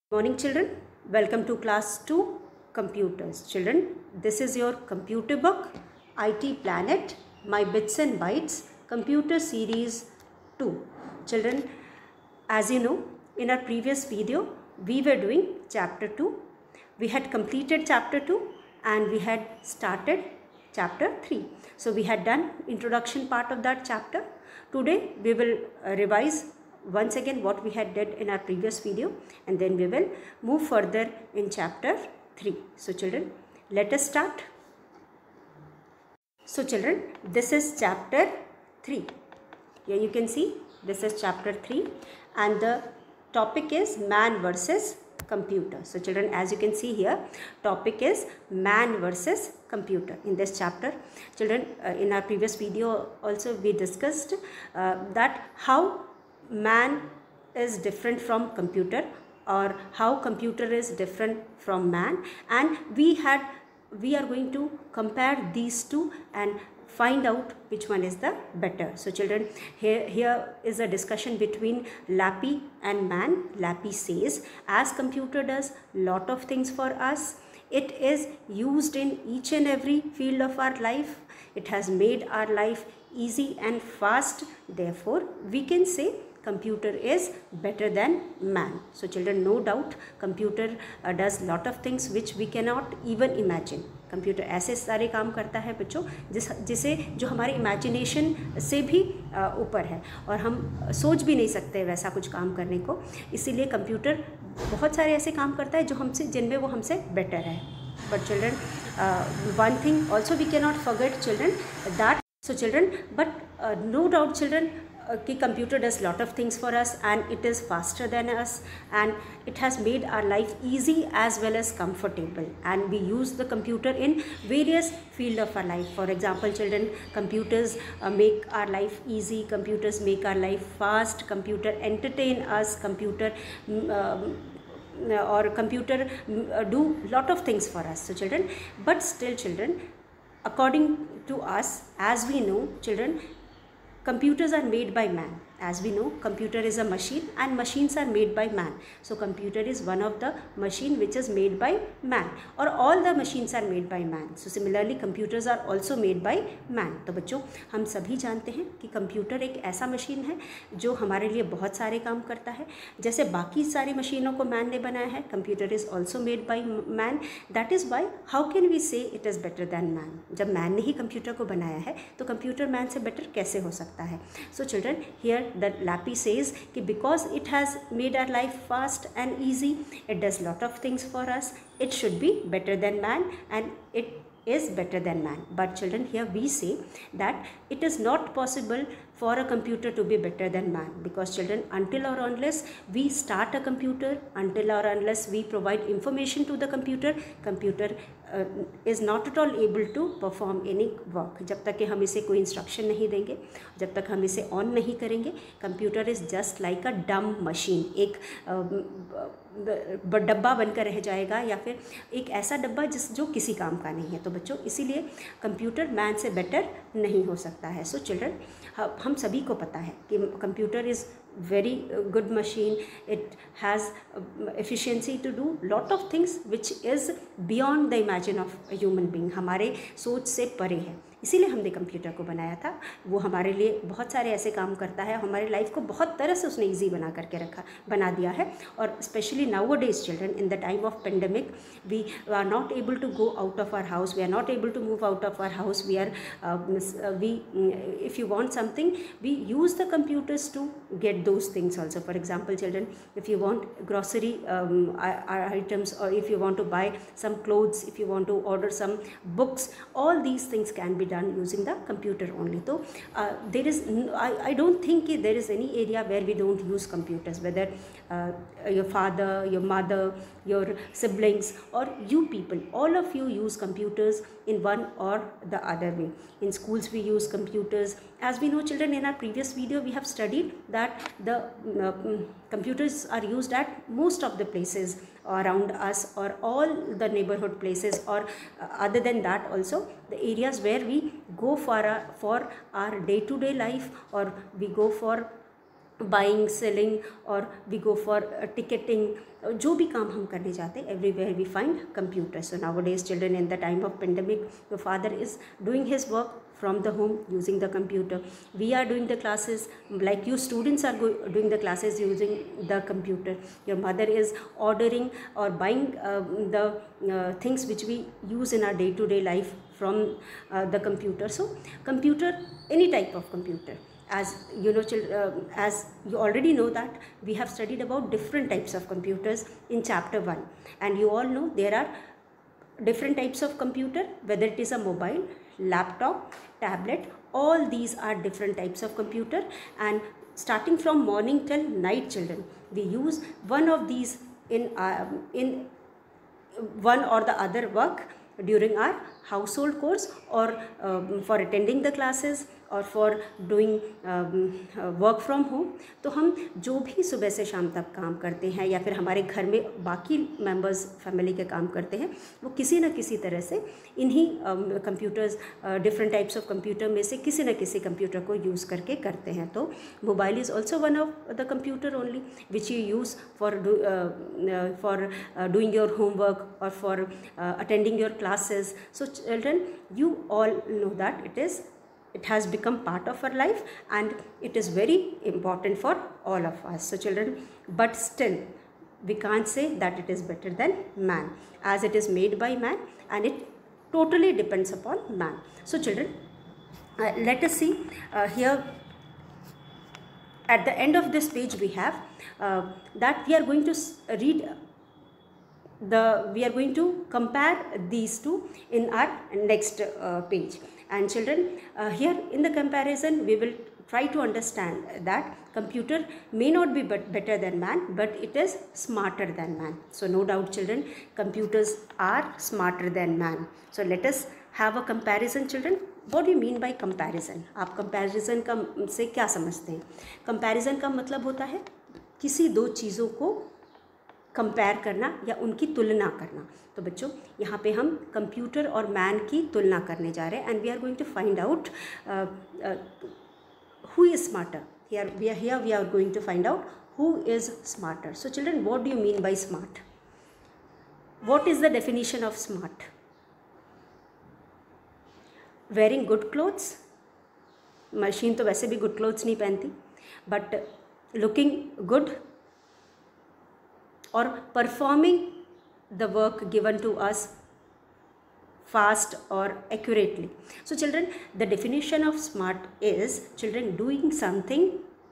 Morning children, welcome to class 2 computers. Children, this is your computer book IT Planet My Bits and Bytes computer series 2. Children, as you know, in our previous video we were doing chapter 2. We had completed chapter 2 and we had started chapter 3. So we had done introduction part of that chapter. Today we will revise once again what we had did in our previous video, and then we will move further in chapter 3. So children, let us start. So children, this is chapter 3. Here you can see this is chapter 3 and the topic is man versus computer. So children, as you can see here, topic is man versus computer in this chapter. Children, in our previous video also we discussed that how man is different from computer, or how computer is different from man, and we are going to compare these two and find out which one is the better. So children, here is a discussion between Lappy and man. Lappy says, as computer does lot of things for us, it is used in each and every field of our life. It has made our life easy and fast. Therefore, we can say computer is better than man. So children, no doubt computer does lot of things which we cannot even imagine. Computer ऐसे सारे काम करता है बच्चों जिसे जो हमारे imagination से भी ऊपर है और हम सोच भी नहीं सकते वैसा कुछ काम करने को. इसीलिए कंप्यूटर बहुत सारे ऐसे काम करता है जो हमसे जिनमें वो हमसे बेटर है. But children, one thing also we can not forget children that. So children, but no doubt children कि computer does lot of things for us and it is faster than us and it has made our life easy as well as comfortable, and we use the computer in various field of our life. For example children, computers make our life easy, computers make our life fast, computer entertain us, computer or computer do lot of things for us. So children, but still children, according to us, as we know children, computers are made by man. As we know, computer is a machine and machines are made by man. So computer is one of the machine which is made by man, or all the machines are made by man. So similarly computers are also made by man. तो बच्चों, हम सभी जानते हैं कि computer एक ऐसा machine है जो हमारे लिए बहुत सारे काम करता है. जैसे बाकी सारी मशीनों को मैन ने बनाया है, computer is also made by man. That is why how can we say it is better than man. जब मैन ने ही कंप्यूटर को बनाया है तो कंप्यूटर मैन से बेटर कैसे हो सकता है. So children, here that Lappy says कि because it has made our life fast and easy, it does lot of things for us, it should be better than man, and it is better than man. But children, here we say that it is not possible for a computer to be better than man, because children, until or unless we start a computer, until or unless we provide information to the computer, computer is not at all able to perform any work. जब तक कि हम इसे कोई instruction नहीं देंगे, जब तक हम इसे ऑन नहीं करेंगे, computer is just like a dumb machine. एक डब्बा बनकर रह जाएगा, या फिर एक ऐसा डब्बा जो किसी काम का नहीं है. तो बच्चों, इसीलिए कंप्यूटर मैन से बेटर नहीं हो सकता है. सो चिल्ड्रन, हम सभी को पता है कि computer is very good machine. It has efficiency to do lot of things which is beyond the imagine of a human being. हमारे सोच से परे है, इसीलिए हमने कंप्यूटर को बनाया था. वो हमारे लिए बहुत सारे ऐसे काम करता है, हमारी लाइफ को बहुत तरह से उसने ईजी बना दिया है. और specially now days children, in the time of pandemic, we are not able to go out of our house, we are not able to move out of our house. If you want something, we use the computers to get those things also. For example children, if you want grocery items, or if you want to buy some clothes, if you want to order some books, all these things can be done using the computer only. So there is I don't think there is any area where we don't use computers, whether your father, your mother, your siblings, or you people, all of you use computers in one or the other way. In schools we use computers. As we know children, in our previous video we have studied that the computers are used at most of the places around us, or all the neighborhood places, or other than that also the areas where we go for our day-to-day life, or we go for buying, selling और we go for ticketing, जो भी काम हम करने जाते हैं everywhere we find computer. So nowadays children, in the time of pandemic your father is doing his work from the home using the computer. We are doing the classes, like you students are doing the classes using the computer. Your mother is ordering or buying the things which we use in our day-to-day life from the computer. So computer, any type of computer, as you know, as you already know that we have studied about different types of computers in chapter 1, and you all know there are different types of computer, whether it is a mobile, laptop, tablet, all these are different types of computer. And starting from morning till night, children, we use one of these in one or the other work during our household course, or for attending the classes, और for doing work from home. तो हम जो भी सुबह से शाम तक काम करते हैं या फिर हमारे घर में बाकी मेंबर्स फैमिली के काम करते हैं, वो किसी न किसी तरह से इन्हीं computers, different types of computer में से किसी न किसी कंप्यूटर को यूज़ करके करते हैं. तो mobile is also one of the computer only which you use for doing your homework और for attending your classes. So children, you all know that it has become part of our life and it is very important for all of us. So children, but still we can't say that it is better than man, as it is made by man and it totally depends upon man. So children, let us see here at the end of this page we have that we are going to read we are going to compare these two in our next page. And children, here in the comparison we will try to understand that computer may not be better than man, but it is smarter than man. So no doubt children, computers are smarter than man. So let us have a comparison. Children, what do you mean by comparison? आप comparison का से क्या समझते हैं? Comparison का मतलब होता है किसी दो चीज़ों को कंपेयर करना या उनकी तुलना करना. तो बच्चों, यहाँ पे हम कंप्यूटर और मैन की तुलना करने जा रहे हैं and we are going to find out who is smarter. here we are going to find out who is smarter. So children, what do you mean by smart? What is the definition of smart? Wearing good clothes. Machine तो वैसे भी good clothes नहीं पहनती, but looking good or performing the work given to us fast or accurately. So children, the definition of smart is, children, doing something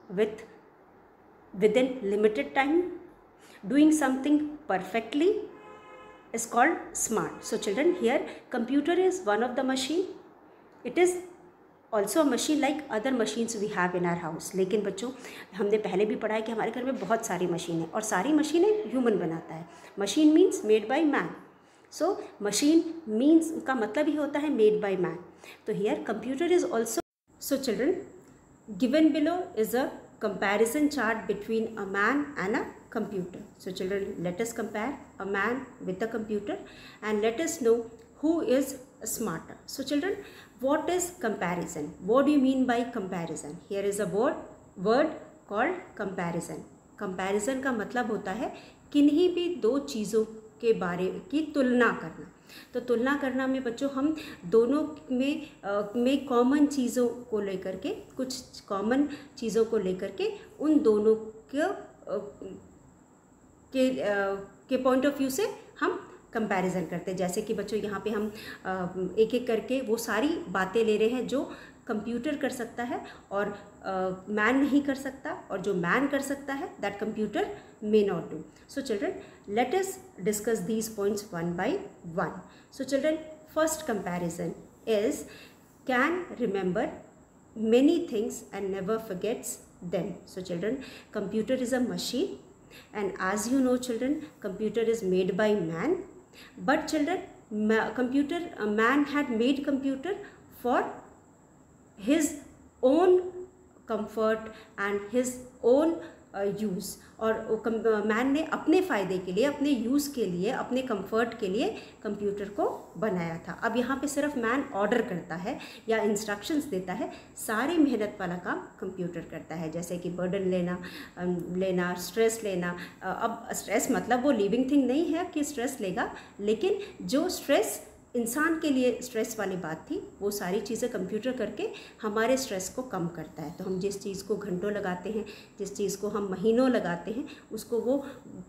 within limited time, doing something perfectly is called smart. So children, here computer is one of the machine. It is also machine like other machines we have in our house. लेकिन बच्चों, हमने पहले भी पढ़ा है कि हमारे घर में बहुत सारी मशीन है और सारी मशीनें ह्यूमन बनाता है. Machine means made by man. So machine means का मतलब ही होता है मेड बाय मैन. तो here computer is also. So children, given below is a comparison chart between a man and a computer. So children, let us compare a man with a computer and let us know who is smarter. So children, what is comparison? What do you mean by comparison? Here is a word called comparison. Comparison का मतलब होता है किन्हीं भी दो चीज़ों के बारे की तुलना करना. तो तुलना करना में बच्चों हम दोनों में कॉमन चीज़ों को लेकर के, कुछ कॉमन चीज़ों को लेकर के उन दोनों के पॉइंट ऑफ व्यू से हम कंपैरिजन करते हैं. जैसे कि बच्चों यहाँ पे हम एक एक करके वो सारी बातें ले रहे हैं जो कंप्यूटर कर सकता है और मैन नहीं कर सकता, और जो मैन कर सकता है that computer may not do. So children, let us discuss these points one by one. So children, first comparison is can remember many things and never forgets them. So children, computer is a machine, and as you know children, computer is made by man. But children, man had made computer for his own comfort and his own use, और man ने अपने फ़ायदे के लिए, अपने use के लिए, अपने कंफर्ट के लिए कंप्यूटर को बनाया था। अब यहाँ पे सिर्फ मैन ऑर्डर करता है या इंस्ट्रक्शंस देता है, सारी मेहनत वाला काम कंप्यूटर करता है, जैसे कि बर्डन लेना, स्ट्रेस लेना। अब स्ट्रेस मतलब वो लिविंग थिंग नहीं है कि स्ट्रेस लेगा, लेकिन जो स्ट्रेस इंसान के लिए स्ट्रेस वाली बात थी, वो सारी चीज़ें कंप्यूटर करके हमारे स्ट्रेस को कम करता है। तो हम जिस चीज़ को घंटों लगाते हैं, जिस चीज़ को हम महीनों लगाते हैं, उसको वो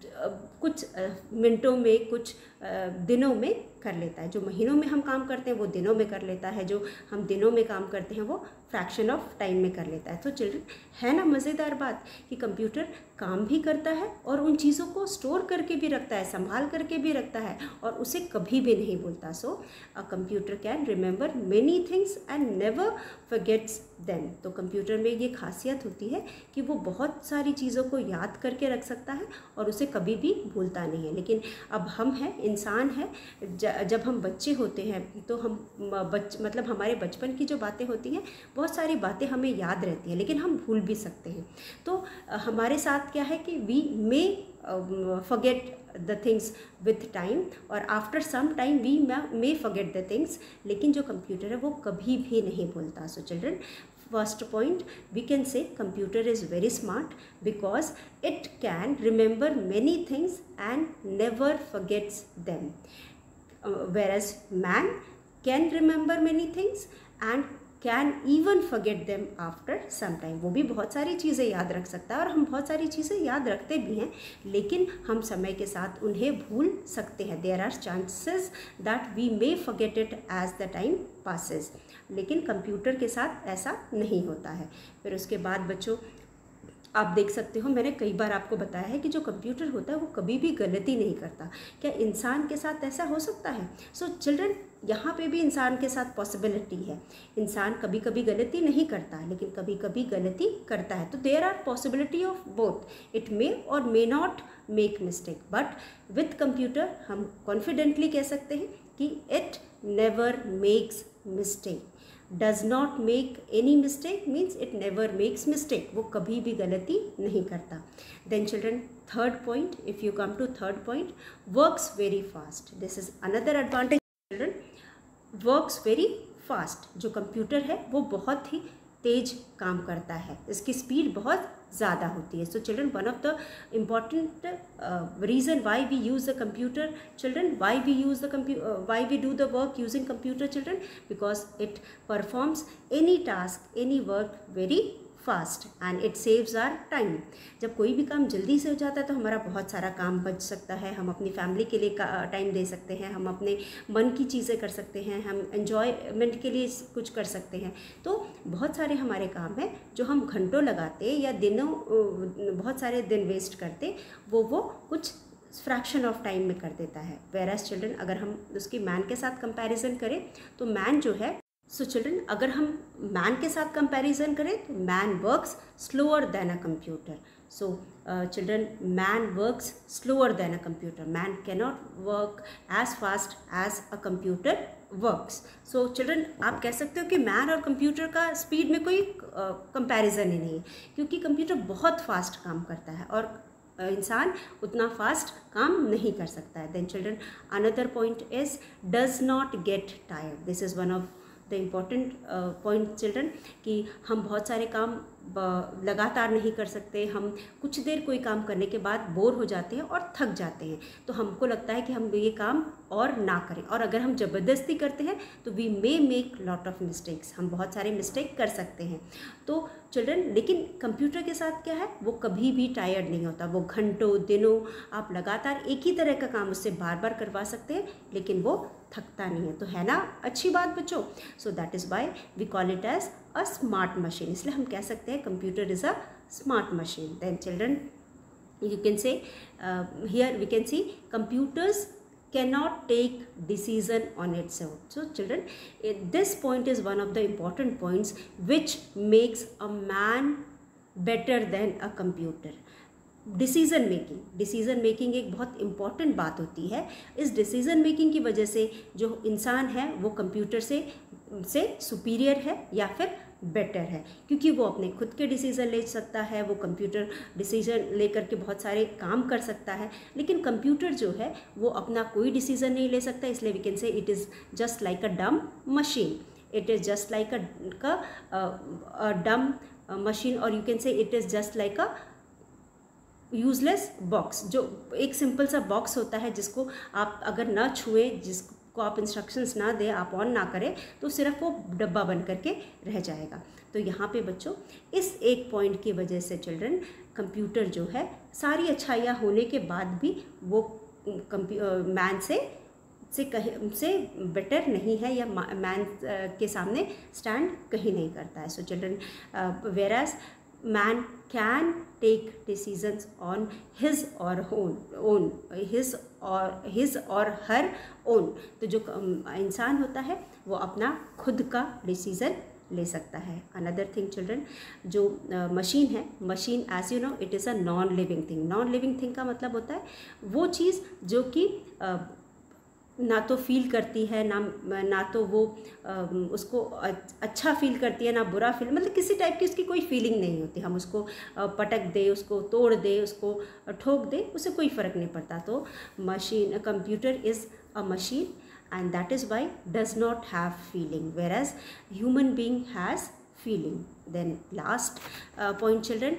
कुछ मिनटों में, कुछ दिनों में कर लेता है। जो महीनों में हम काम करते हैं वो दिनों में कर लेता है, जो हम दिनों में काम करते हैं वो फ्रैक्शन ऑफ टाइम में कर लेता है। तो चिल्ड्रन, है ना मज़ेदार बात कि कंप्यूटर काम भी करता है और उन चीज़ों को स्टोर करके भी रखता है, संभाल करके भी रखता है, और उसे कभी भी नहीं भूलता। So a computer can remember many things and never forgets them. तो कंप्यूटर में ये खासियत होती है कि वो बहुत सारी चीज़ों को याद करके रख सकता है और उसे कभी भी भूलता नहीं है। लेकिन अब हम हैं, इंसान है, जब हम बच्चे होते हैं तो हम मतलब हमारे बचपन की जो बातें होती हैं, बहुत सारी बातें हमें याद रहती हैं, लेकिन हम भूल भी सकते हैं। तो हमारे साथ क्या है कि we may forget the things with time, और after some time we may forget the things, लेकिन जो कंप्यूटर है वो कभी भी नहीं भूलता। So children, first point we can say computer is very smart because it can remember many things and never forgets them, whereas man can remember many things and can even forget them after some time. वो भी बहुत सारी चीज़ें याद रख सकता है और हम बहुत सारी चीज़ें याद रखते भी हैं, लेकिन हम समय के साथ उन्हें भूल सकते हैं। There are chances that we may forget it as the time passes, लेकिन कंप्यूटर के साथ ऐसा नहीं होता है। फिर उसके बाद बच्चों, आप देख सकते हो, मैंने कई बार आपको बताया है कि जो कंप्यूटर होता है वो कभी भी गलती नहीं करता। क्या इंसान के साथ ऐसा हो सकता है? सो चिल्ड्रन, यहाँ पे भी इंसान के साथ पॉसिबिलिटी है। इंसान कभी कभी गलती नहीं करता, लेकिन कभी कभी गलती करता है। तो there are possibility of both, it may और may not make mistake, but with computer हम कॉन्फिडेंटली कह सकते हैं कि it never makes mistake. Does not make any mistake means it never makes mistake, वो कभी भी गलती नहीं करता। Then children, third point, if you come to third point, works very fast. This is another advantage children, works very fast. जो computer है वो बहुत ही तेज काम करता है, इसकी स्पीड बहुत ज़्यादा होती है। So children, one of the important reason why we use the computer children, why we do the work using computer children, because it performs any task, any work very fast and it saves our time. जब कोई भी काम जल्दी से हो जाता है तो हमारा बहुत सारा काम बच सकता है, हम अपनी फैमिली के लिए टाइम दे सकते हैं, हम अपने मन की चीज़ें कर सकते हैं, हम एन्जॉयमेंट के लिए कुछ कर सकते हैं। तो बहुत सारे हमारे काम हैं जो हम घंटों लगाते या दिनों, बहुत सारे दिन वेस्ट करते, वो कुछ फ्रैक्शन ऑफ टाइम में कर देता है। वेयरएज चिल्ड्रन, अगर हम उसकी मैन के साथ कंपैरिजन करें तो मैन जो है, सो चिल्ड्रन, अगर हम मैन के साथ कंपैरिजन करें तो man works slower than a computer. So children, man works slower than a computer, man cannot work as fast as a computer works. So children, आप कह सकते हो कि मैन और कंप्यूटर का स्पीड में कोई कंपैरिजन ही नहीं है, क्योंकि कंप्यूटर बहुत फास्ट काम करता है और इंसान उतना फास्ट काम नहीं कर सकता है। Then children, another point is does not get tired. This is one of the important point children, कि हम बहुत सारे काम लगातार नहीं कर सकते, हम कुछ देर कोई काम करने के बाद बोर हो जाते हैं और थक जाते हैं, तो हमको लगता है कि हम ये काम और ना करें, और अगर हम ज़बरदस्ती करते हैं तो we may make lot of mistakes, हम बहुत सारे मिस्टेक कर सकते हैं। तो चिल्ड्रन, लेकिन कंप्यूटर के साथ क्या है, वो कभी भी टायर्ड नहीं होता, वो घंटों दिनों आप लगातार एक ही तरह का काम उससे बार बार करवा सकते हैं, लेकिन वो थकता नहीं है। तो है ना अच्छी बात बच्चों? So that is why we call it as a smart machine, इसलिए हम कह सकते हैं computer is a smart machine. Then children, you can say here we can see computers cannot take decision on its own. So children, this point is one of the important points which makes a man better than a computer. Decision making एक बहुत important बात होती है। इस decision making की वजह से जो इंसान है वो कंप्यूटर से सुपीरियर है या फिर बेटर है, क्योंकि वो अपने खुद के डिसीज़न ले सकता है, वो कंप्यूटर डिसीज़न लेकर के बहुत सारे काम कर सकता है। लेकिन कंप्यूटर जो है वो अपना कोई डिसीज़न नहीं ले सकता, इसलिए we can say it is just like a dumb machine, it is just like a dumb machine, और you can say it is just like a useless box, जो एक सिंपल सा बॉक्स होता है जिसको आप अगर ना छुएं, जिसको आप इंस्ट्रक्शंस ना दें, आप ऑन ना करें, तो सिर्फ वो डब्बा बन करके रह जाएगा। तो यहाँ पे बच्चों इस एक पॉइंट की वजह से चिल्ड्रन कंप्यूटर जो है सारी अच्छाइयाँ होने के बाद भी वो मैन से बेटर नहीं है, या मैन के सामने स्टैंड कहीं नहीं करता है। So children whereas man can take decisions on his or her own। तो जो इंसान होता है वो अपना खुद का डिसीज़न ले सकता है। अनदर थिंग चिल्ड्रन, जो मशीन है, machine as you know it is a non living thing. Non living thing का मतलब होता है वो चीज़ जो कि ना तो फील करती है, ना तो वो उसको अच्छा फील करती है, ना बुरा फील, मतलब किसी टाइप की उसकी कोई फीलिंग नहीं होती। हम उसको पटक दे, उसको तोड़ दे, उसको ठोक दे, उससे कोई फ़र्क नहीं पड़ता। तो machine, computer is a machine and that is why does not have feeling, whereas human being has feeling. Then last point children,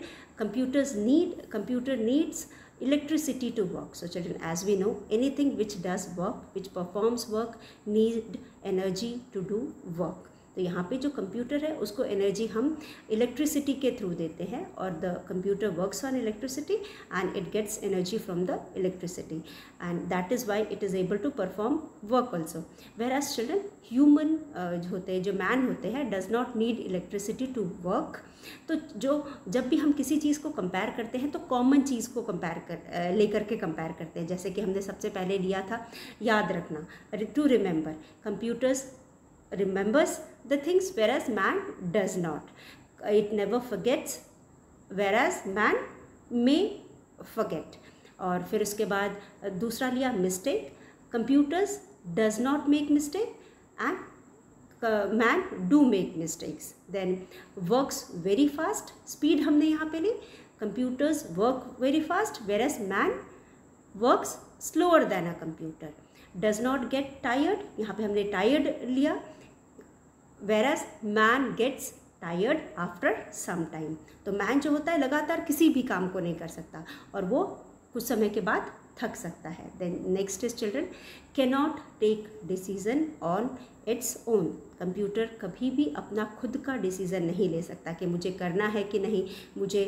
computer needs electricity to work. So children, as we know, anything which does work, which performs work, need energy to do work. तो यहाँ पे जो computer है उसको energy हम electricity के through देते हैं, और the computer works on electricity and it gets energy from the electricity, and that is why it is able to perform work also. Whereas children human जो होते हैं, जो मैन होते हैं, does not need electricity to work. तो जब भी हम किसी चीज़ को कंपेयर करते हैं तो कॉमन चीज़ को लेकर के कंपेयर करते हैं। जैसे कि हमने सबसे पहले लिया था याद रखना, to remember, computers remembers the things whereas man does not, it never forgets whereas man may forget। और फिर उसके बाद दूसरा लिया mistake, computers does not make mistake and man do make mistakes। then works very fast, speed हमने यहाँ पे ली, computers work very fast whereas man works slower than a computer। does not get tired, यहाँ पे हमने tired लिया, whereas man gets tired after some time। तो man जो होता है लगातार किसी भी काम को नहीं कर सकता और वो कुछ समय के बाद थक सकता है। then next is children, cannot take decision on its own। Computer कभी भी अपना खुद का डिसीज़न नहीं ले सकता कि मुझे करना है कि नहीं, मुझे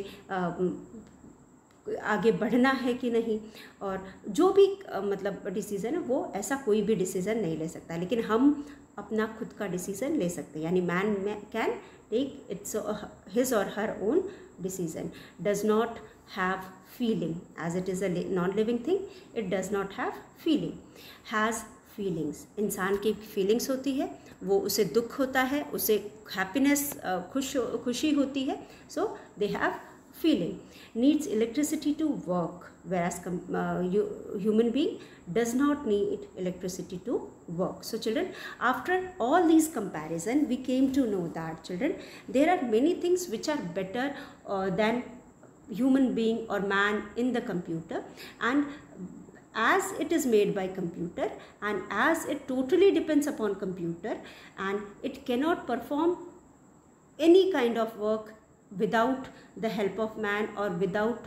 आगे बढ़ना है कि नहीं, और जो भी मतलब डिसीज़न है वो ऐसा कोई भी डिसीज़न नहीं ले सकता। लेकिन हम अपना खुद का डिसीज़न ले सकते हैं, यानी man can take its his और her own decision. Does not have feeling, as it is a non living thing, it does not have feeling. Has feelings, इंसान की फीलिंग्स होती है, वो उसे दुख होता है, उसे हैप्पीनेस खुशी होती है, so they have feeling। needs electricity to work, whereas human being does not need electricity to work। so children, after all these comparison we came to know that children, there are many things which are better than human being or man in the computer, and as it is made by computer and as it totally depends upon computer and it cannot perform any kind of work without the help of man or without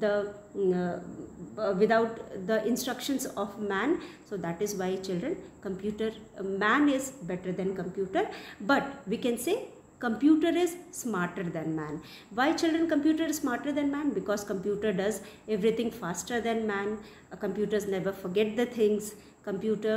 the instructions of man। so that is why children, man is better than computer, but we can say computer is smarter than man। why children computer is smarter than man? because computer does everything faster than man, computers never forget the things, computer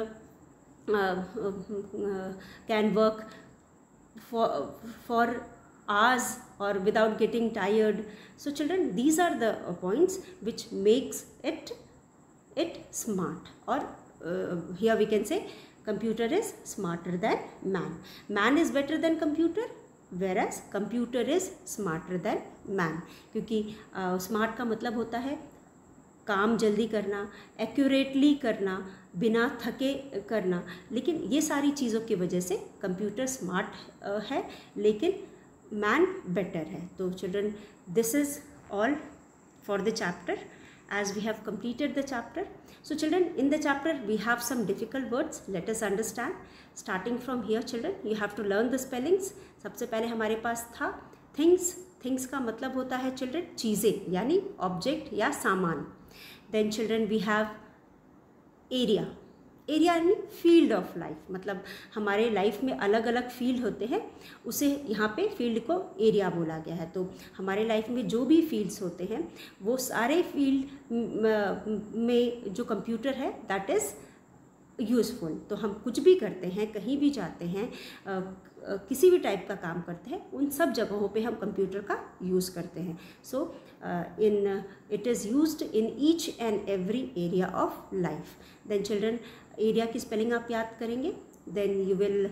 can work for hours or without getting tired। so children, these are the points which makes it smart, or here we can say computer is smarter than man। man is better than computer whereas computer is smarter than man, क्योंकि smart का मतलब होता है काम जल्दी करना, accurately करना, बिना थके करना। लेकिन ये सारी चीज़ों की वजह से कंप्यूटर स्मार्ट है, लेकिन मैन बेटर है। तो children this is all for the chapter as we have completed the chapter. So children, in the chapter we have some difficult words. Let us understand. Starting from here children, you have to learn the spellings. सबसे पहले हमारे पास था things. Things का मतलब होता है children चीज़ें यानी object या सामान. Then children we have area. Area यानी फील्ड ऑफ लाइफ, मतलब हमारे लाइफ में अलग अलग फील्ड होते हैं, उसे यहाँ पे फील्ड को एरिया बोला गया है। तो हमारे लाइफ में जो भी फील्ड्स होते हैं वो सारे फील्ड में जो कंप्यूटर है दैट इज़ यूज़फुल। तो हम कुछ भी करते हैं, कहीं भी जाते हैं, किसी भी टाइप का काम करते हैं, उन सब जगहों पे हम कंप्यूटर का यूज़ करते हैं। So it is used in each and every area of life. Then children area की स्पेलिंग आप याद करेंगे। Then you will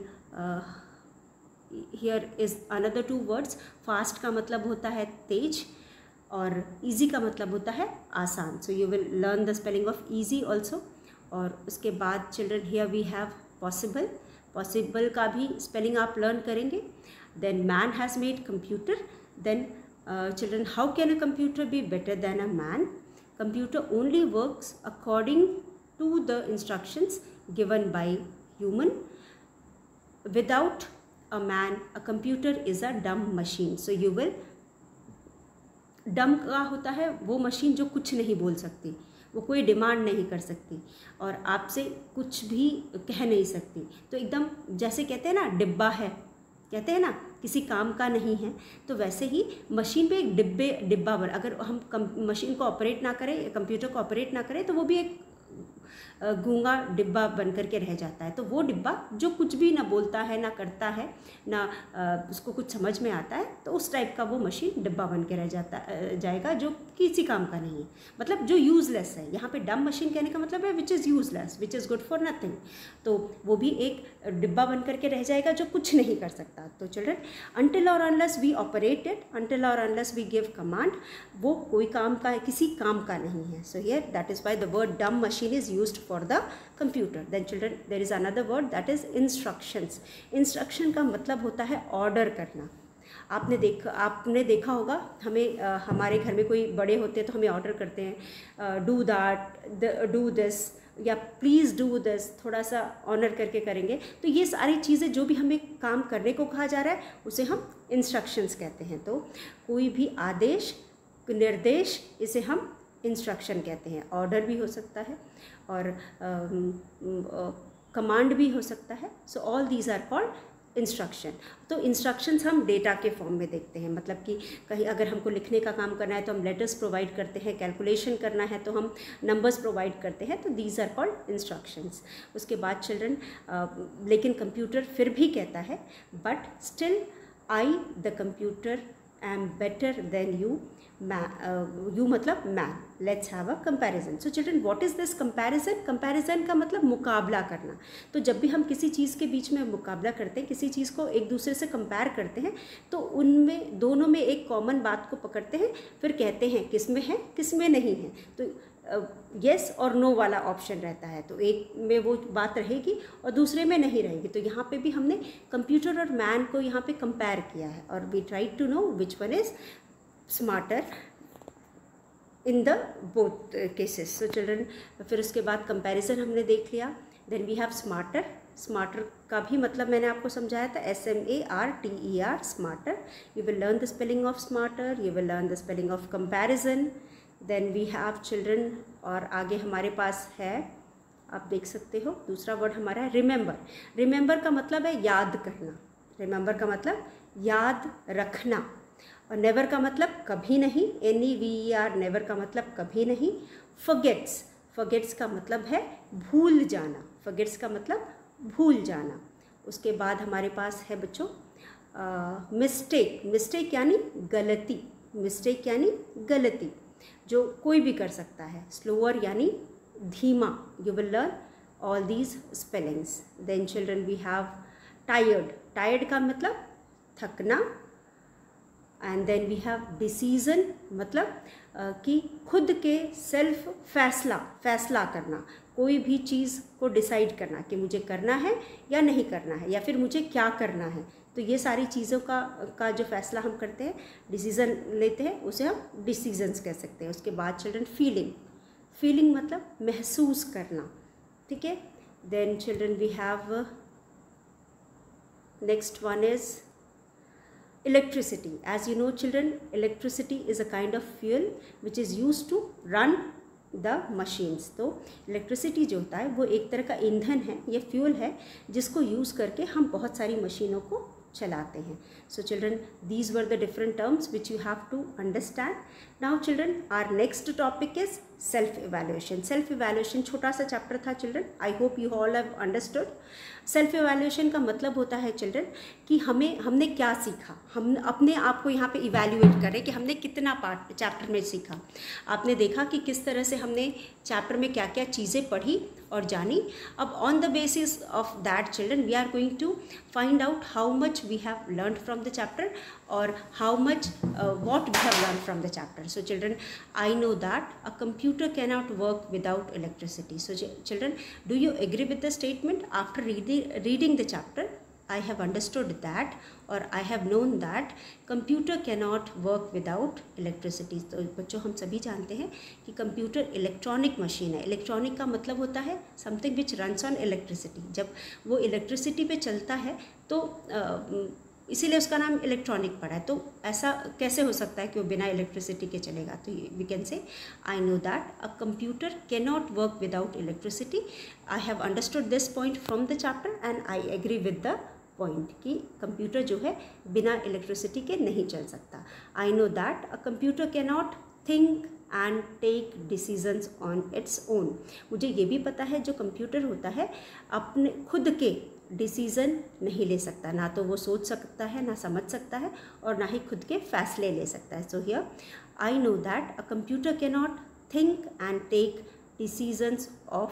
hear is another 2 words. Fast का मतलब होता है तेज और ईजी का मतलब होता है आसान। So you will learn the spelling of easy also. और उसके बाद children here we have possible. Possible का भी स्पेलिंग आप लर्न करेंगे। Then man has made computer. Then children how can a computer be better than a man? Computer only works according to the instructions given by human. Without a man, a computer is a dumb machine. So you will, dumb का होता है वो machine जो कुछ नहीं बोल सकती, वो कोई डिमांड नहीं कर सकती और आपसे कुछ भी कह नहीं सकती। तो एकदम जैसे कहते हैं ना डिब्बा है, कहते हैं ना किसी काम का नहीं है, तो वैसे ही मशीन पे एक डिब्बा बन, अगर हम मशीन को ऑपरेट ना करें, कंप्यूटर को ऑपरेट ना करें, तो वो भी एक गूंगा डिब्बा बन करके रह जाता है। तो वो डिब्बा जो कुछ भी ना बोलता है, ना करता है, ना उसको कुछ समझ में आता है, तो उस टाइप का वो मशीन डिब्बा बन के रह जाएगा जो किसी काम का नहीं है, मतलब जो यूज़लेस है। यहाँ पे डम मशीन कहने का मतलब है which is useless, which is good for nothing. तो वो भी एक डिब्बा बन करके रह जाएगा जो कुछ नहीं कर सकता। तो चिल्ड्रन अनटिल और unless we operate it, until और अनलेस वी गिव कमांड, वो कोई काम का, किसी काम का नहीं है। So here that is why the word dumb machine is used for the computer. Then children there is another word that is instructions. Instruction का मतलब होता है ऑर्डर करना। आपने देखा होगा, हमें हमारे घर में कोई बड़े होते हैं तो हमें ऑर्डर करते हैं डू दैट, डू दिस या प्लीज़ डू दिस, थोड़ा सा ऑनर करके करेंगे। तो ये सारी चीज़ें जो भी हमें काम करने को कहा जा रहा है उसे हम इंस्ट्रक्शंस कहते हैं। तो कोई भी आदेश, निर्देश, इसे हम इंस्ट्रक्शन कहते हैं। ऑर्डर भी हो सकता है और कमांड भी हो सकता है। So all these are called instruction. तो इंस्ट्रक्शंस हम डेटा के फॉर्म में देखते हैं, मतलब कि कहीं अगर हमको लिखने का काम करना है तो हम लेटर्स प्रोवाइड करते हैं, कैलकुलेशन करना है तो हम नंबर्स प्रोवाइड करते हैं। तो दीज आर कॉल्ड इंस्ट्रक्शंस। उसके बाद चिल्ड्रन लेकिन कंप्यूटर फिर भी कहता है but still I the computer am better than you. You मतलब man. Let's have a comparison. So children what is this comparison? Comparison का मतलब मुकाबला करना। तो जब भी हम किसी चीज़ के बीच में मुकाबला करते हैं, किसी चीज़ को एक दूसरे से कंपेयर करते हैं, तो उनमें दोनों में एक कॉमन बात को पकड़ते हैं, फिर कहते हैं किस में है किस में नहीं है। तो येस और नो वाला ऑप्शन रहता है, तो एक में वो बात रहेगी और दूसरे में नहीं रहेगी। तो यहाँ पे भी हमने कंप्यूटर और मैन को यहाँ पे कंपेयर किया है और we try to know which one is smarter in the both cases. So children फिर उसके बाद कंपैरिजन हमने देख लिया। Then we have smarter. Smarter का भी मतलब मैंने आपको समझाया था, SMARTER, smarter. You will learn the spelling of smarter, you will learn the spelling of comparison. Then we have children, और आगे हमारे पास है, आप देख सकते हो, दूसरा वर्ड हमारा है रिमेंबर। रिमेंबर का मतलब है याद करना। रिमेंबर का मतलब याद रखना। और नेवर का मतलब कभी नहीं, NEVER, नेवर का मतलब कभी नहीं। फॉरगेट्स, फॉरगेट्स का मतलब है भूल जाना। फॉरगेट्स का मतलब भूल जाना। उसके बाद हमारे पास है बच्चों मिस्टेक। मिस्टेक यानी गलती। मिस्टेक यानी गलती जो कोई भी कर सकता है। स्लोअर यानी धीमा। You will learn all these spellings. Then children we have tired. Tired का मतलब थकना। And then we have decision, मतलब कि खुद के सेल्फ फैसला करना, कोई भी चीज़ को डिसाइड करना कि मुझे करना है या नहीं करना है, या फिर मुझे क्या करना है, तो ये सारी चीज़ों का जो फैसला हम करते हैं, डिसीज़न लेते हैं, उसे हम डिसीजंस कह सकते हैं। उसके बाद चिल्ड्रन फीलिंग मतलब महसूस करना, ठीक है। Then children we have next one is electricity. As you know children, electricity is a kind of fuel which is used to run the machines. तो electricity जो होता है वो एक तरह का ईंधन है, ये फ्यूल है जिसको यूज़ करके हम बहुत सारी मशीनों को चलाते हैं. So children, these were the different terms which you have to understand. Now children, our next topic is self evaluation. Self evaluation छोटा सा चैप्टर था children. I hope you all have understood. Self evaluation का मतलब होता है children कि हमने क्या सीखा, हम अपने आप को यहाँ पे इवैल्यूएट करें कि हमने कितना पार्ट चैप्टर में सीखा. आपने देखा कि किस तरह से हमने चैप्टर में क्या क्या चीज़ें पढ़ी और जानी. अब on the basis of that children we are going to find out how much we have learn from the chapter और how much what we have learned from the chapter. So children, I know that a computer cannot work without electricity. So children, do you agree with the statement? After reading the chapter, I have understood that or I have known that computer cannot work without electricity. तो बच्चों हम सभी जानते हैं कि computer electronic machine है. Electronic का मतलब होता है something which runs on electricity. जब वो इलेक्ट्रिसिटी पे चलता है तो इसीलिए उसका नाम इलेक्ट्रॉनिक पड़ा है. तो ऐसा कैसे हो सकता है कि वो बिना इलेक्ट्रिसिटी के चलेगा. तो we can say I know that a computer can not work without electricity. I have understood this point from the chapter and I agree with the point कि कंप्यूटर जो है बिना इलेक्ट्रिसिटी के नहीं चल सकता. I know that a computer can not think and take decisions on its own. मुझे ये भी पता है जो कंप्यूटर होता है अपने खुद के डिसीज़न नहीं ले सकता. ना तो वो सोच सकता है, ना समझ सकता है और ना ही खुद के फैसले ले सकता है. So here I know that a computer can not think and take decisions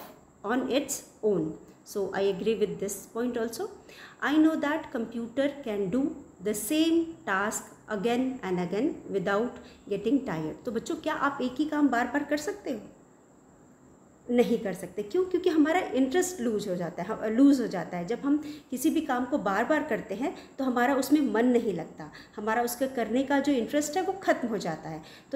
on its own. So I agree with this point also. I know that computer can do the same task again and again without getting tired. तो बच्चों क्या आप एक ही काम बार बार कर सकते हो? नहीं कर सकते. क्यों? क्योंकि हमारा इंटरेस्ट लूज़ हो जाता है. जब हम किसी भी काम को बार बार करते हैं तो हमारा उसमें मन नहीं लगता, हमारा उसके करने का जो इंटरेस्ट है वो ख़त्म हो जाता है. तो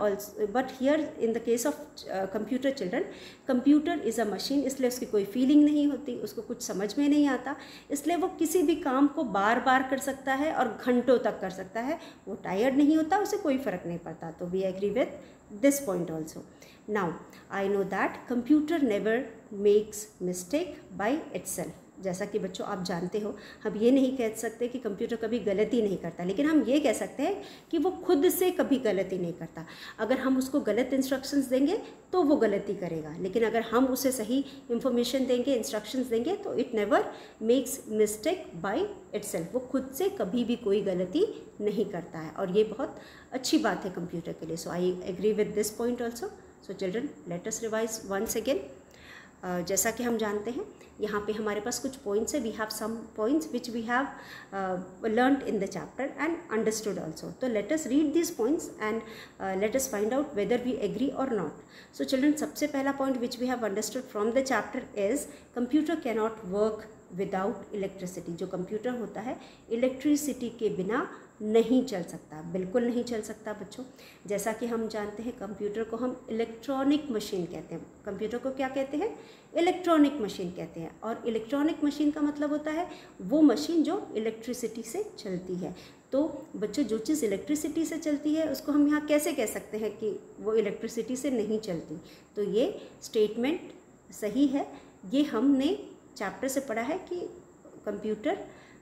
here in the case of computer children, computer is a machine, इसलिए उसकी कोई फीलिंग नहीं होती, उसको कुछ समझ में नहीं आता, इसलिए वो किसी भी काम को बार बार कर सकता है और घंटों तक कर सकता है. वो टायर्ड नहीं होता, उसे कोई फ़र्क नहीं पड़ता. तो we agree with this point also. Now I know that computer never makes mistake by itself. जैसा कि बच्चों आप जानते हो, हम ये नहीं कह सकते कि कंप्यूटर कभी गलती नहीं करता, लेकिन हम ये कह सकते हैं कि वो खुद से कभी गलती नहीं करता. अगर हम उसको गलत इंस्ट्रक्शंस देंगे तो वो गलती करेगा, लेकिन अगर हम उसे सही इंफॉर्मेशन देंगे, इंस्ट्रक्शंस देंगे तो it never makes mistake by itself. वो खुद से कभी भी कोई गलती नहीं करता है और ये बहुत अच्छी बात है कंप्यूटर के लिए. So I agree with this point also. So children, let us revise once again. जैसा कि हम जानते हैं यहाँ पे हमारे पास कुछ पॉइंट्स है. We have some points which we have learned in the chapter and understood also. तो let us read this points and let us find out whether we agree और नॉट. सो चिल्ड्रन, सबसे पहला point which we have understood from the chapter is computer can not work without electricity. जो computer होता है electricity के बिना नहीं चल सकता, बिल्कुल नहीं चल सकता बच्चों. जैसा कि हम जानते हैं कंप्यूटर को हम इलेक्ट्रॉनिक मशीन कहते हैं. कंप्यूटर को क्या कहते हैं? इलेक्ट्रॉनिक मशीन कहते हैं. और इलेक्ट्रॉनिक मशीन का मतलब होता है वो मशीन जो इलेक्ट्रिसिटी से चलती है. तो बच्चों, जो चीज़ इलेक्ट्रिसिटी से चलती है उसको हम यहाँ कैसे कह सकते हैं कि वो इलेक्ट्रिसिटी से नहीं चलती? तो ये स्टेटमेंट सही है. ये हमने चैप्टर से पढ़ा है कि computer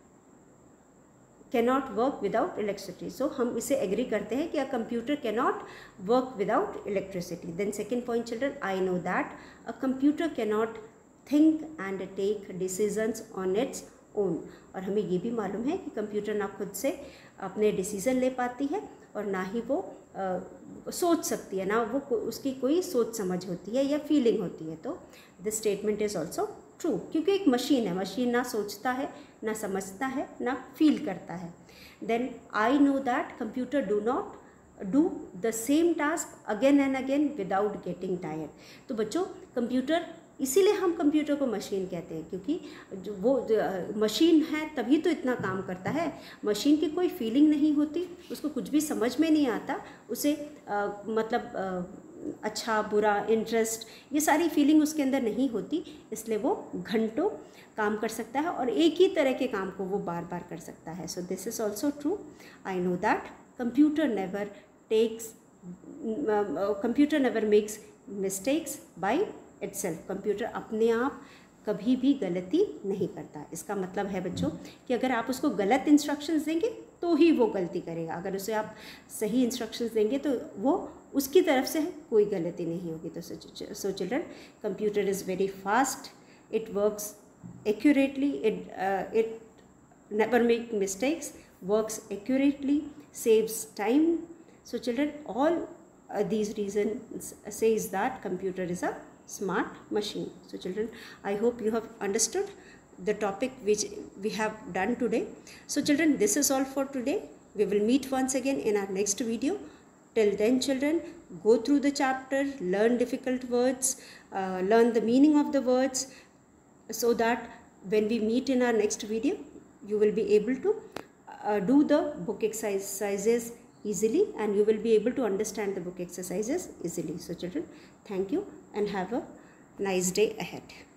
cannot work without electricity. So हम इसे एग्री करते हैं कि a computer cannot work without electricity. Then second point children, I know that a computer cannot think and take decisions on its own. और हमें ये भी मालूम है कि कंप्यूटर ना खुद से अपने डिसीज़न ले पाती है और ना ही वो सोच सकती है, ना वो उसकी कोई सोच समझ होती है या फीलिंग होती है. तो this statement is also true, क्योंकि एक मशीन है. मशीन ना सोचता है, ना समझता है, ना फील करता है. Then I know that computer do not do the same task again and again without getting tired. तो बच्चों, कंप्यूटर इसीलिए हम कंप्यूटर को मशीन कहते हैं, क्योंकि जो वो मशीन है तभी तो इतना काम करता है। मशीन की कोई फीलिंग नहीं होती, उसको कुछ भी समझ में नहीं आता, उसे अच्छा बुरा इंटरेस्ट ये सारी फीलिंग उसके अंदर नहीं होती, इसलिए वो घंटों काम कर सकता है और एक ही तरह के काम को वो बार बार कर सकता है। So this is also true. I know that computer never makes mistakes by itself. Computer अपने आप कभी भी गलती नहीं करता। इसका मतलब है बच्चों कि अगर आप उसको गलत इंस्ट्रक्शंस देंगे तो ही वो गलती करेगा, अगर उसे आप सही इंस्ट्रक्शंस देंगे तो वो उसकी तरफ से कोई गलती नहीं होगी। तो so children, computer is very fast, it works accurately, it never make mistakes, works accurately, saves time. So children, all these reasons says that computer is a smart machine. So children, I hope you have understood the topic which we have done today. So children, this is all for today. We will meet once again in our next video. Till then children, go through the chapter, learn difficult words, learn the meaning of the words, so that when we meet in our next video, you will be able to do the book exercises easily, and you will be able to understand the book exercises easily. So children, thank you and have a nice day ahead.